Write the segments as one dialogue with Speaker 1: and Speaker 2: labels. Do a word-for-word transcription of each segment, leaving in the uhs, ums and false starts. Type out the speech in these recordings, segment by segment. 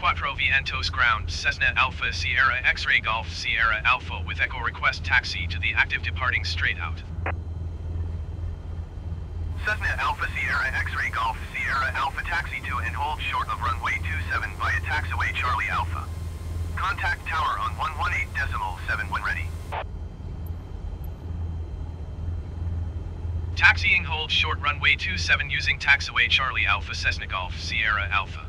Speaker 1: Quattro Vientos ground, Cessna Alpha Sierra X-Ray Golf Sierra Alpha with Echo request taxi to the active departing straight out.
Speaker 2: Cessna Alpha Sierra X-Ray Golf Sierra Alpha taxi to and hold short of runway two seven via taxiway Charlie Alpha. Contact tower on one one eight decimal seven when ready.
Speaker 1: Taxiing hold short runway two seven using taxiway Charlie Alpha Cessna Golf Sierra Alpha.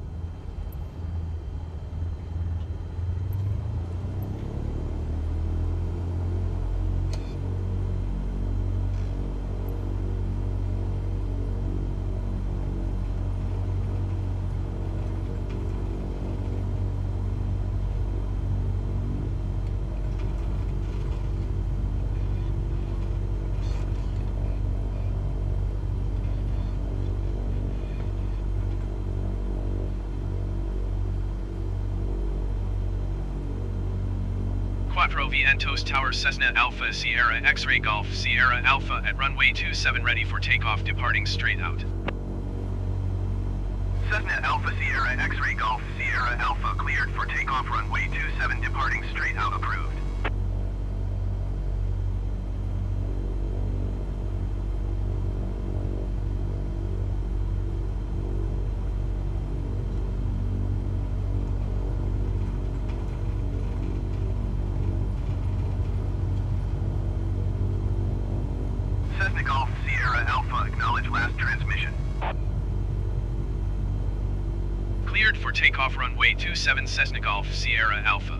Speaker 1: Quattro Vientos Tower Cessna Alpha Sierra X-Ray Golf Sierra Alpha at runway two seven ready for takeoff departing straight out.
Speaker 2: Cessna Alpha Sierra X-Ray Golf Sierra Alpha cleared for takeoff runway two seven departing straight out approved. Cessna Golf Sierra Alpha, acknowledge last transmission.
Speaker 1: Cleared for takeoff runway two seven Cessna Golf Sierra Alpha.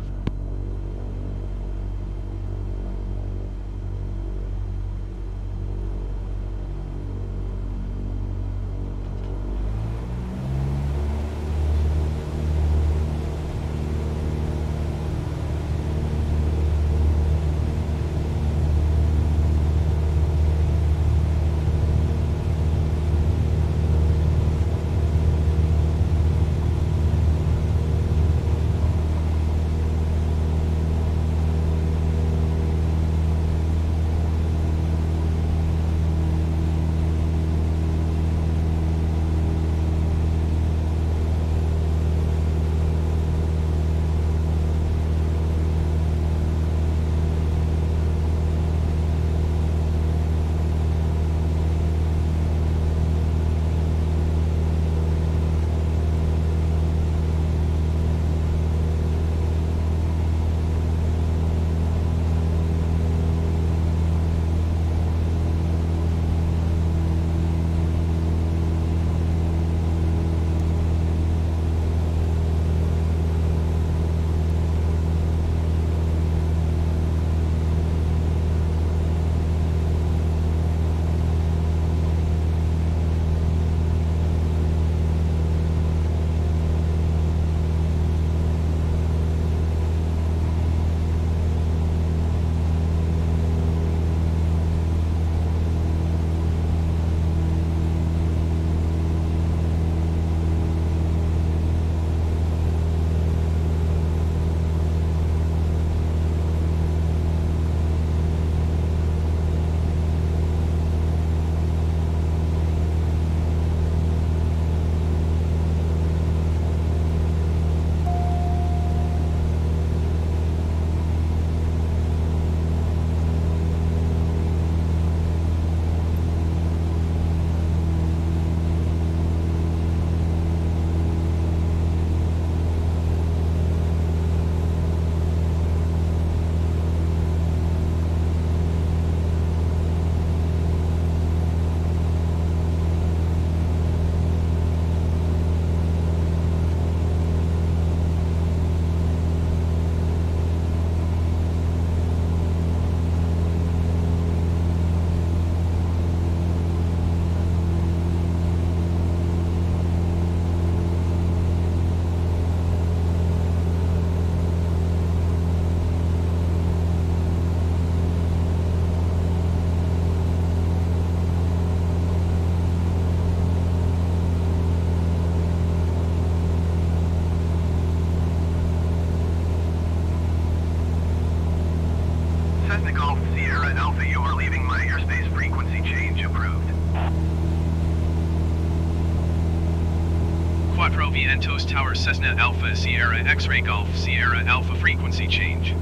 Speaker 1: five Rovi Entos Tower Cessna Alpha Sierra X-Ray Golf Sierra Alpha frequency change.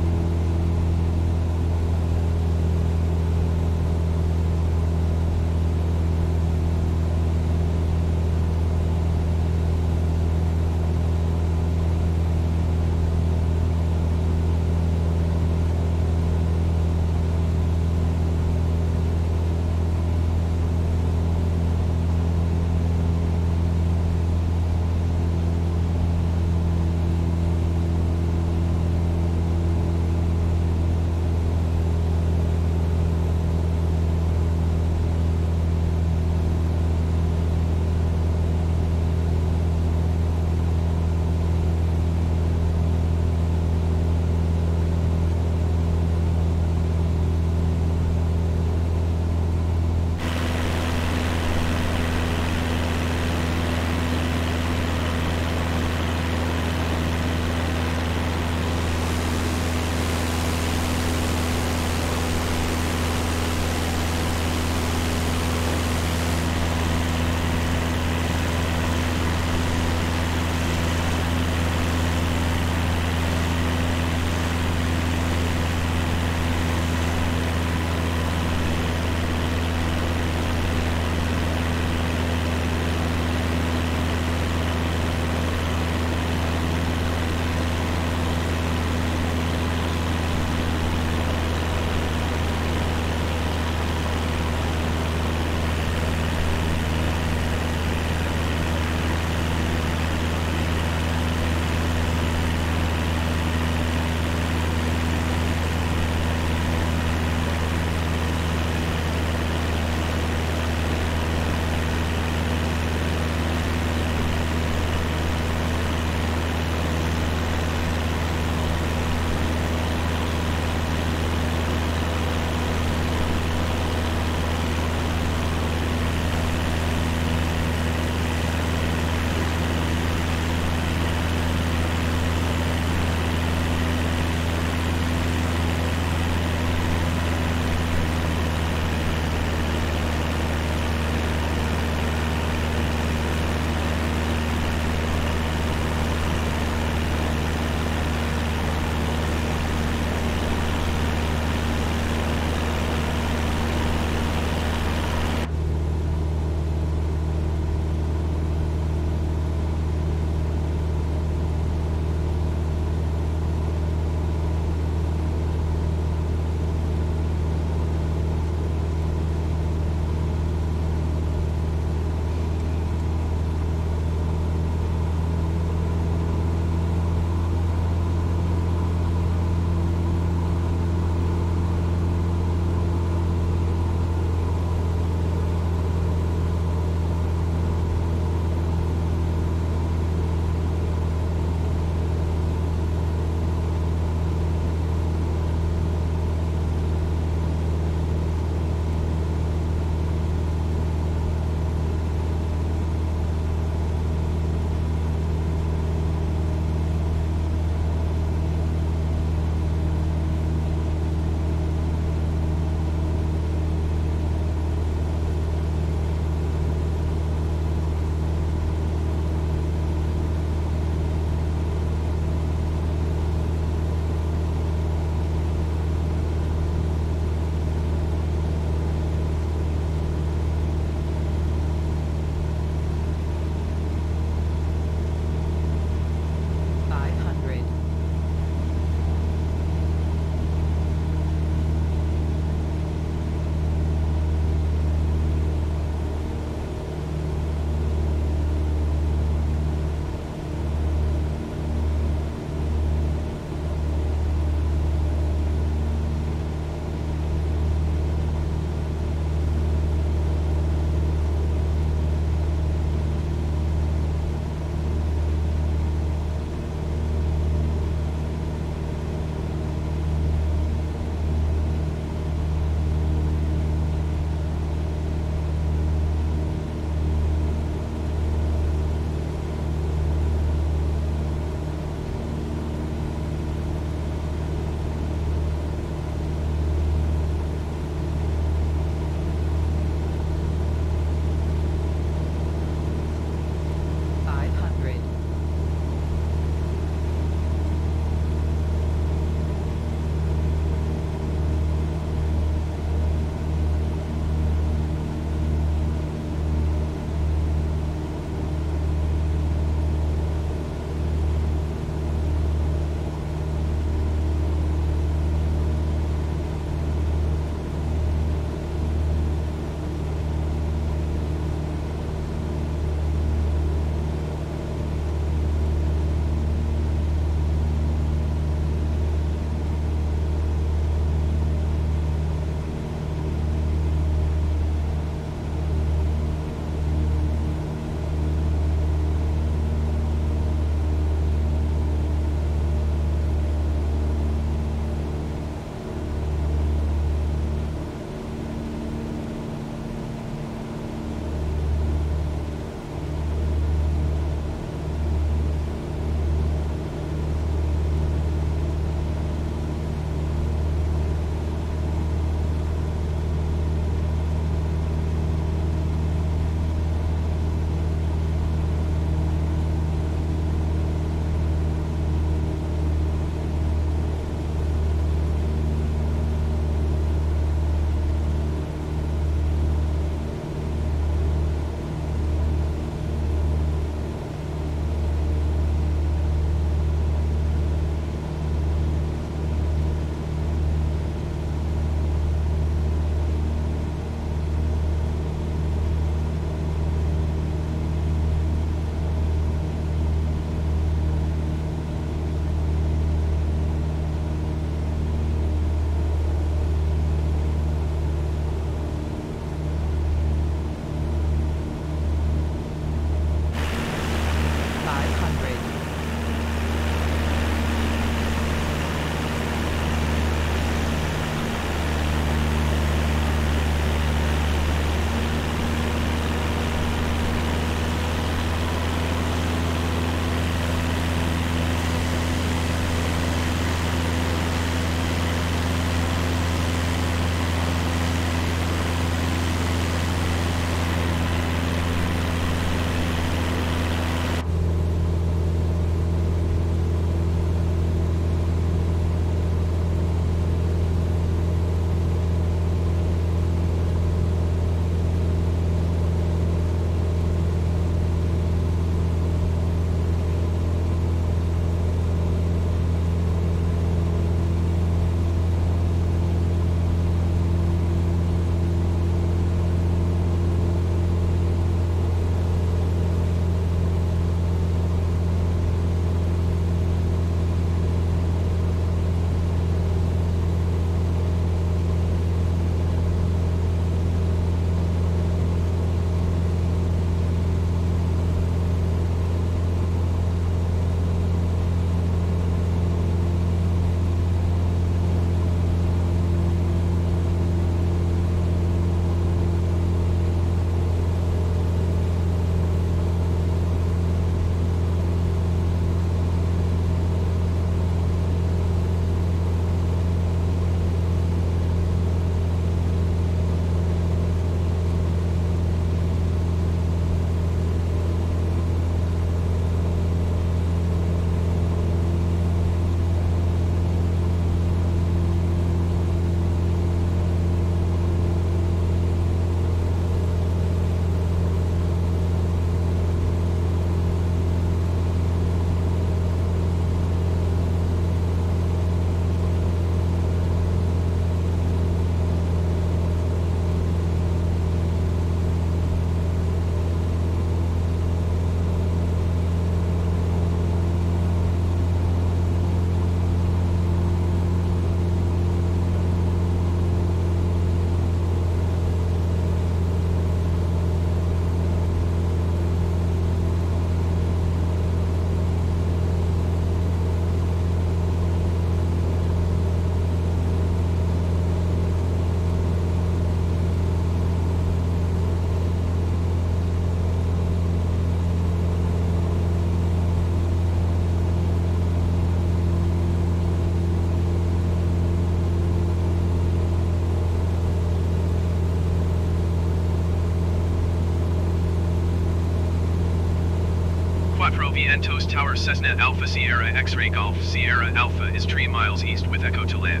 Speaker 1: Quattro Vientos Tower Cessna Alpha Sierra X-Ray Golf Sierra Alpha is three miles east with Echo to land.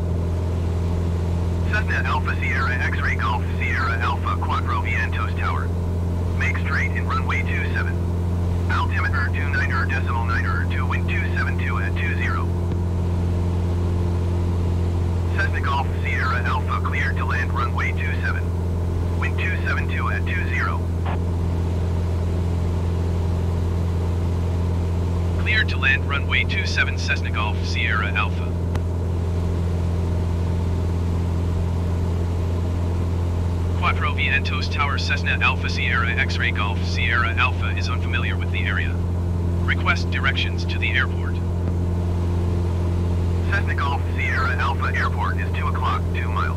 Speaker 2: Cessna Alpha Sierra X-Ray Golf Sierra Alpha Quattro Vientos Tower. Make straight in runway two seven. Altimeter two nine er decimal nine er two, wind two seven two at two zero. Cessna Golf Sierra Alpha cleared to land runway two seven. Wind two seven two at two zero.
Speaker 1: Cleared to land runway two seven Cessna Golf Sierra Alpha. Quattro Vientos Tower Cessna Alpha Sierra X-Ray Golf Sierra Alpha is unfamiliar with the area. Request directions to the airport.
Speaker 2: Cessna Golf Sierra Alpha Airport is two o'clock, two miles.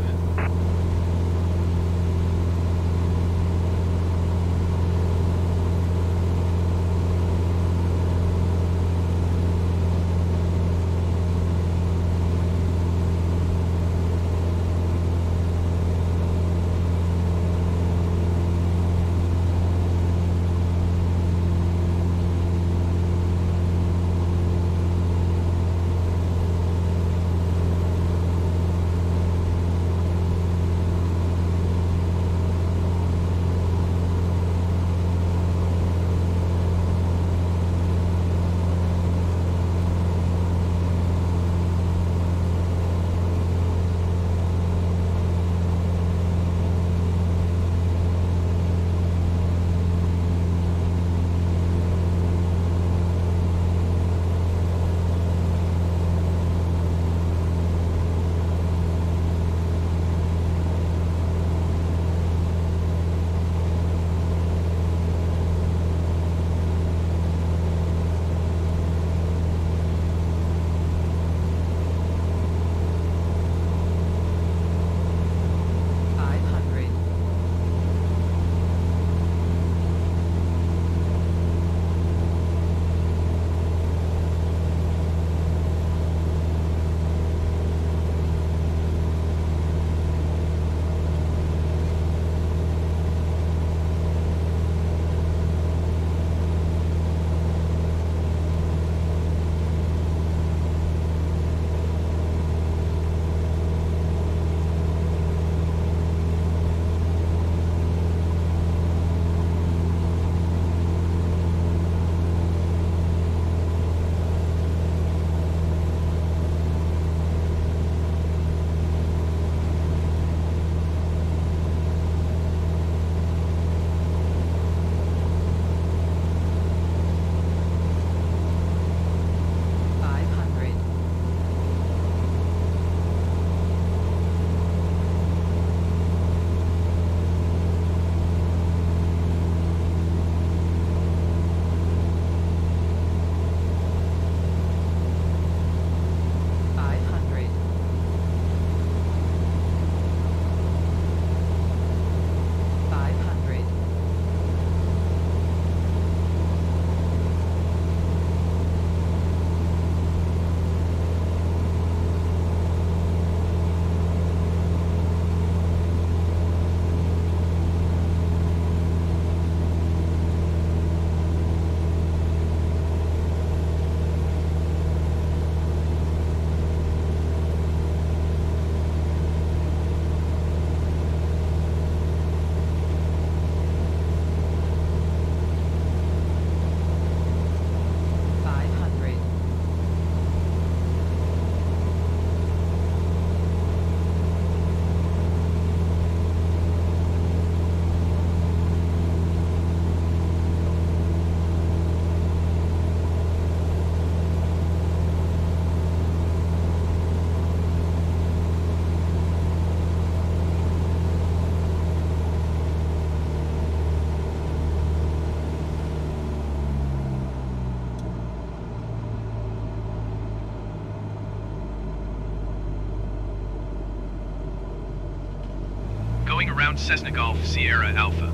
Speaker 1: Going around Cessna Golf Sierra Alpha.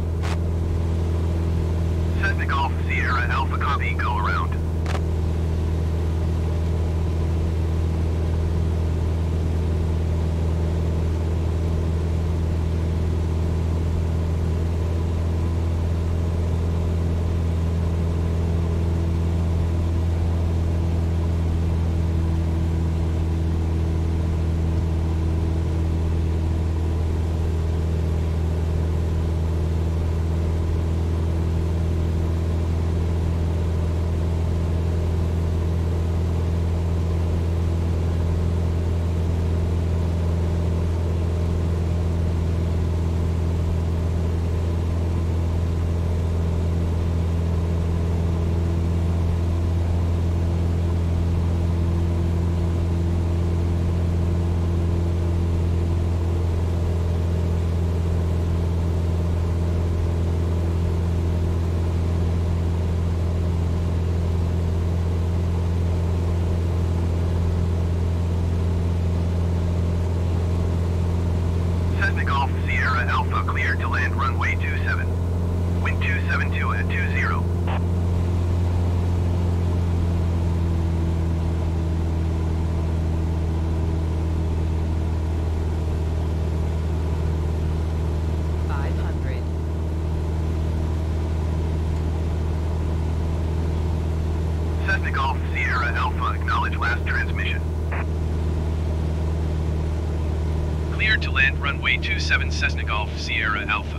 Speaker 2: Cessna Golf Sierra Alpha copy, go around. Golf Sierra Alpha cleared to land runway two seven. Wind two seven two at two zero.
Speaker 3: five hundred.
Speaker 2: Cessna Golf Sierra Alpha acknowledge last transmission.
Speaker 1: Cleared to land runway two seven Cessna Golf Sierra Alpha.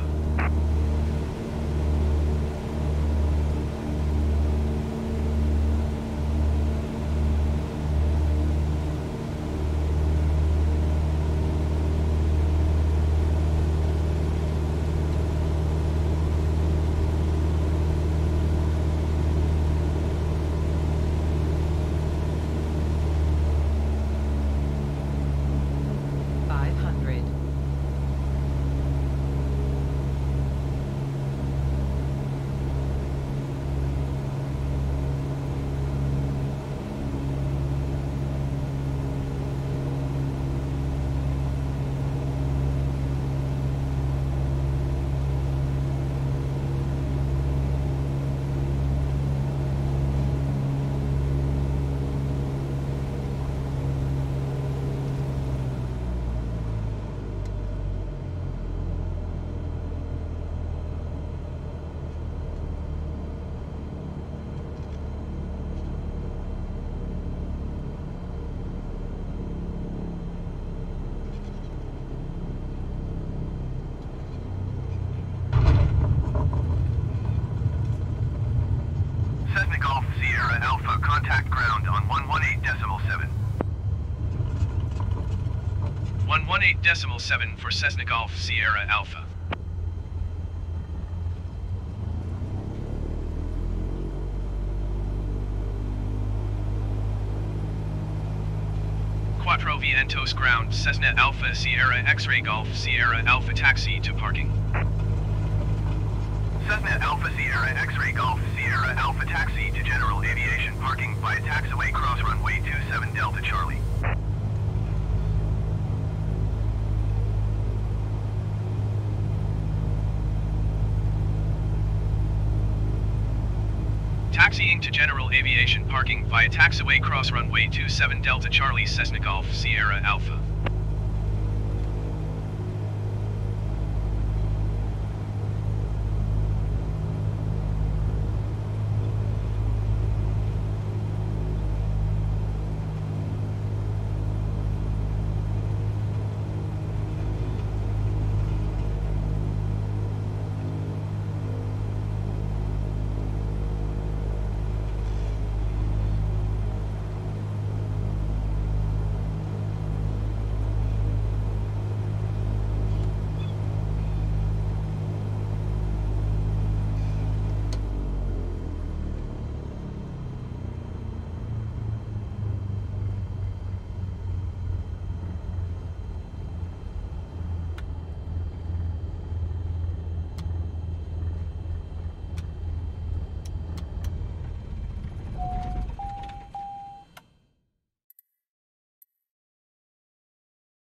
Speaker 3: five hundred.
Speaker 2: Cessna Golf Sierra Alpha contact ground on one one eight decimal seven.
Speaker 1: one one eight decimal seven for Cessna Golf Sierra Alpha. Quattro Vientos ground, Cessna Alpha Sierra X-Ray Golf Sierra Alpha taxi to parking.
Speaker 2: Cessna Alpha Sierra X-Ray Golf Sierra Alpha taxi to general aviation parking via taxiway cross runway two seven Delta Charlie.
Speaker 1: Taxiing to general aviation parking via taxiway cross runway two seven Delta Charlie Cessna Golf Sierra Alpha.